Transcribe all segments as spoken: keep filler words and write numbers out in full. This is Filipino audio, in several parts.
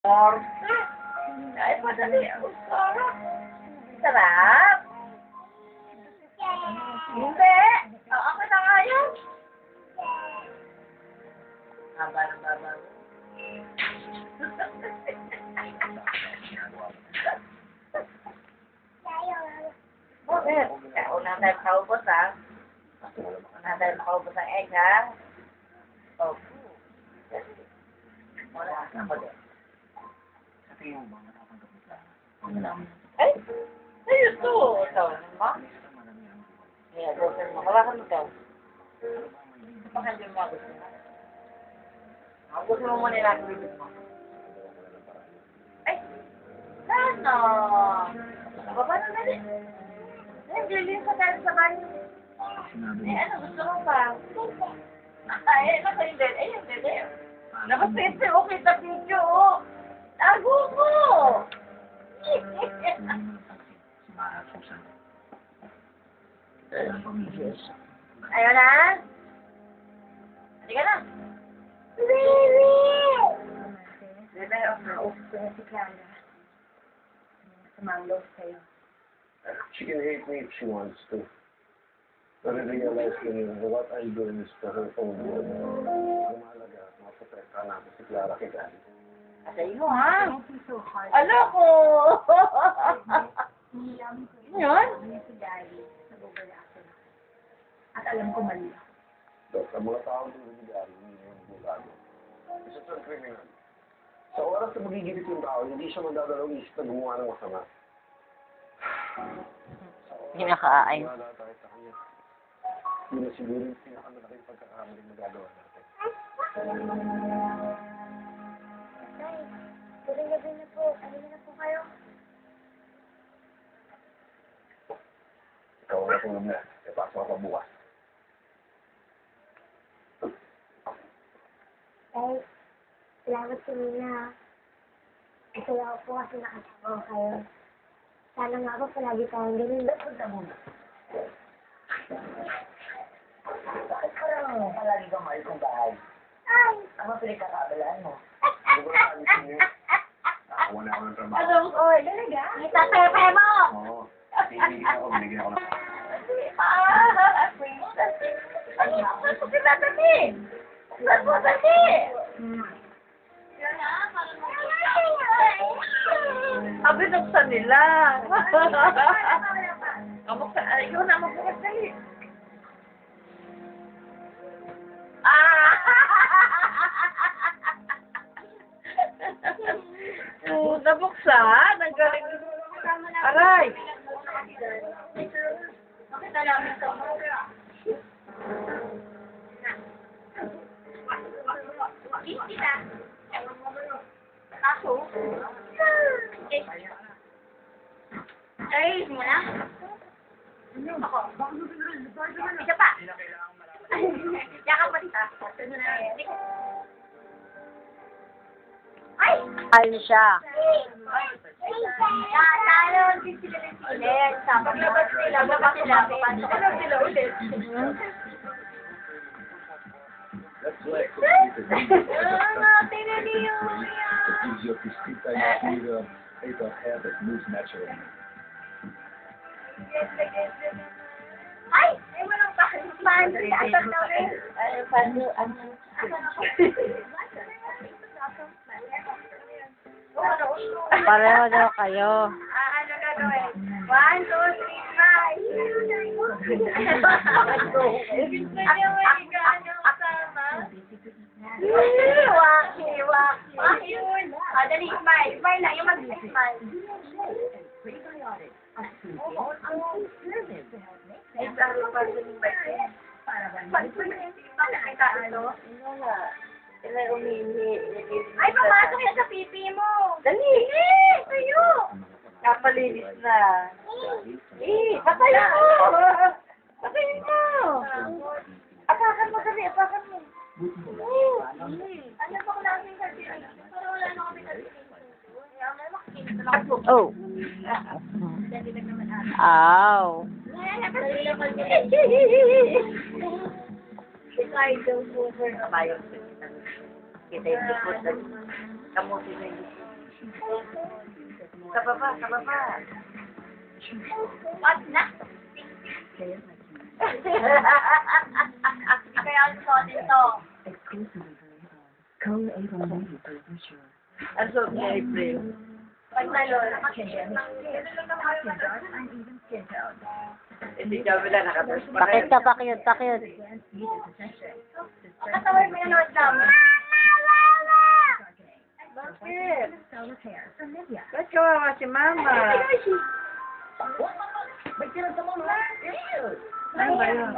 Or, kahit madali ang sarap. Sarap. Hindi. Oh, ako na nga yun. Haba ng baba. Bakit? Eh, una tayo makaubos, ha? Una tayo makaubos ang egg, ha? Oh. Wala ako din. Ay, ayun to. Ito, ma? Yeah, dosen mo. Hawakan mo ito. Baka hindi mo gusto mo. Ang gusto mo muna lang bibig mo. Ay, sana. Baba na na rin. Ay, gilin sa tayo sa banyo. Eh, ano gusto mo ba? Ay, ano ko hindi. Ay, hindi. Nakapete, okay sa video, oh. Tago mo! Ayaw na? Hindi ka na. Baby! Baby, okay. Okay, si Clara. Sumanglos sa'yo. She can hate me if she wants to. But I realize that what I'm doing is for her own good. Ang mahalaga, maprotektahan natin si Clara kay Gary. Sa iyo, ha? Ala ko! Yun? Si Daddy, nag-over ako na. At alam ko mali ako. Dok, ang mga tao dito ni Gary, hindi yung bulado. Isa siyang criminal. Sa oras na magigilit yung tao, hindi siya magdadalawang isip na gumawa ng masama. Hinakaain. Wala tayo sa kanya. Yun na siguro yung pinakamalaking pagkakamali magagawa natin. Tay, gabi-gabi na po. Ano na po kayo? Ikaw ang natulog na. Ipasok ako bukas. Tay, salamat sa Mina. Ito lang po kasi nakasama kayo. Sana nga po palagi tayong ganun. Punta muna. Bakit parang palagi kang mahal kong bahay? Ay! Ano pinagkakabalaan mo? Nakakuha na ako ng trabaho. Ano ko? Talaga? Itatepe mo! Oo. Binigyan ako, binigyan ako ng... Ah! Ano mo sila dali? Saan mo dali? Ah, binuksan nila. Kabuksan. Ay, ikaw na magbukas dali. Ah! Oh, nabuksan. Ang galing. Aray. Bakit alamin ito? Easy na. Kaso? Okay. Ay, mo na? Ako. Isa pa. Yakap pa dito. Ay! Ayun siya. Talo, hindi sila rin ulit. Sabi labas sila, labas sila, labas sila ulit. That's why Ah, tingnan niyo It gives you a distinct idea of hair that moves naturally. Ay! Ay, walang pa. Paano? Asan na rin? Ano, paano? Ano? Pareho daw kayo. Ah, ano gagawin? One, two, three, five. Waki, waki. Ah, dali, smile. Smile lang, yung mag-smile. Ay, sabi pa rin yung bike. Bakit ka ano? Sila umihi. Ay, pumasok yan sa pipi mo. Dali! Eh, kayo. Napalinis na. Eh, patayin mo! Patayin mo! Apakan mo dali, apakan mo. Ano ba klaseng sardinas? Para wala na kami sardinas. Kaya may makikinig na lang ako. Oh. Dali lang naman ate. Ow. Dali lang kami. Si Kyle daw po. Mabayong kita. Kita yung likod. Kamuti na yun. Sa baba, sa baba. What na? Kaya ang suotin to. Ang suot ni April. Pag nalol. Hindi ka wala nakatapos pa. Pakit ka, pakit, pakit. Katawag mo yung Lord lang. Bakit? Ba't kawawa si Mama? Ano ba yun?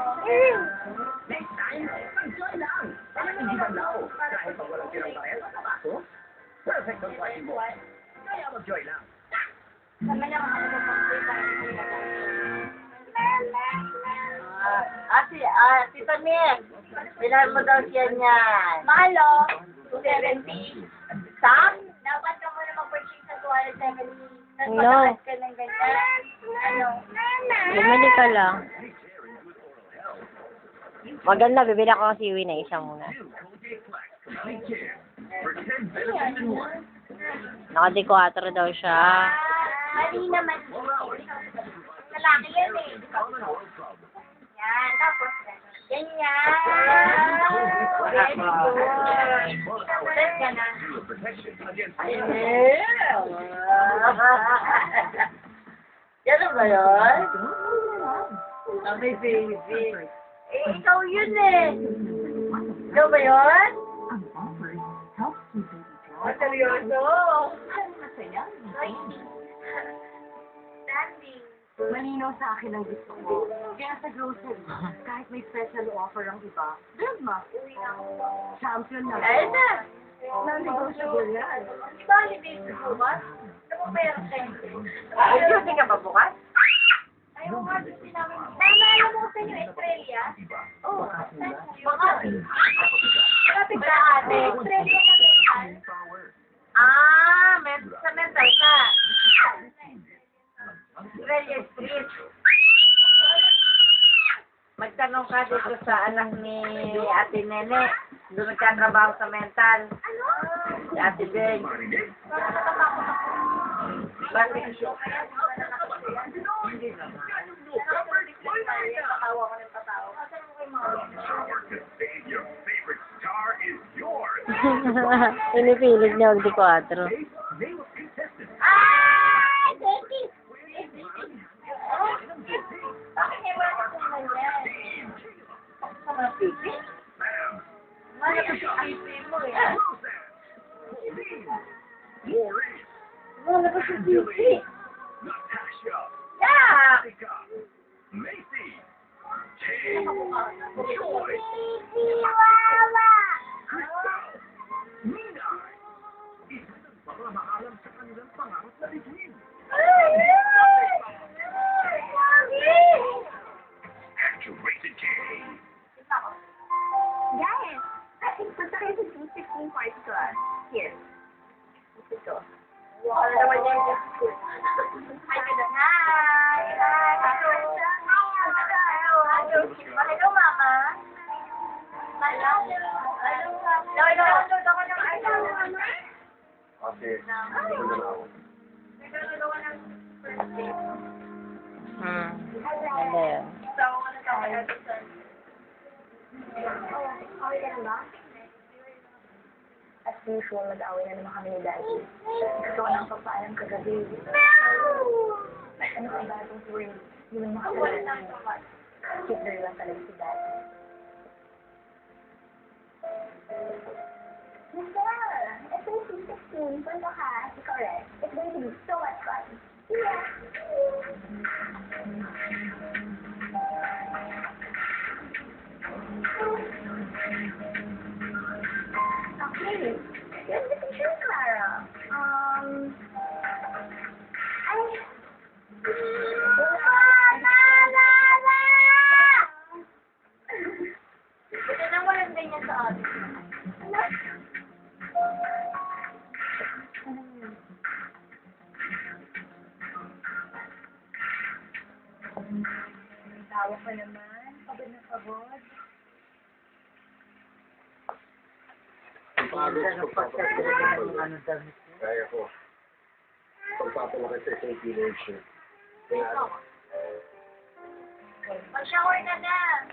Sama lang ako Ah, ate, ah, Tita Mick, bilan mo daw siya niyan. Mahalo, two seventy. Sam, dapat ka muna mag-purchase sa two seventy. Tapos No. matakas ka ng ganyan. Ano? Bumili ka lang. Maganda, bibili ako kasi uwi na isa muna. Naka-dequatro daw siya. Mali naman. Lalaki yan eh. Yan, tapos ganyan. Very good. Tapos ka na. Yan ba yun? Sabi, baby. Eh, ikaw yun eh. Ikaw ba yun? Ang seryoso. Standing. Malinaw sa akin ang gusto ko. Kaya sa grocery, kahit may special offer ang iba, grandma, champion na. Ayun na. Non-negotiable yan. Di ba holidays na bukas? Ano mo meron kayo? Ay, duty ka ba bukas? Ayaw nga gusto namin. Naalala mo ko sa inyo, Australia? Oo. Baka. Kapit ka ate. Australia ka mental. Ah, may sa mental ka. Australia Street. Magtanong ka dito sa anak ni Ate Nene. Doon nagkatrabaho sa mental. Ano? Si Ate Ben. Bakit? Hindi naman. Patawa ko ng patawa. Kasi mo kayo mga Pinipilig niya mag-dequatro. Ah! Thank you! Bakit niya wala ka naman yan? Sa mga pipi? Wala ka sa pipi mo eh. Wala ka sa pipi. Yeah! Chihuahua! Guys, punta kayo sa two sixteen party class. Here. Ito. Wala naman yan yung school. Hi, good Hi! Hello, Mama. Hello. Hello. Nanonood ako ng ano, Mama. Kasi, ano na ako. Nagdadalawa ng first date. Hmm. Ganda yun. So, ano ka kaya dito? Oh, okay ka na ba? As usual, mag-away na naman kami ni Daddy. Gusto ko nang papaalam kagabi. Ano ka ba itong story? Hindi mo makakalaman. Keep the real talaga si Daddy. Michelle, it's twenty sixteen. Punta ka. Ikaw rin. It's going to be so much fun. Yeah. Okay. Here's the picture, Clara. Um. I. La la la! Ito nang walang ganyan sa atin. Ano? Tawa ka naman. Pagod na pagod. Agos, pagpapalaki Yung ano damit. Kaya ko. Pagpapalaki sa isang teenager. Kaya, Mag-shower ka na.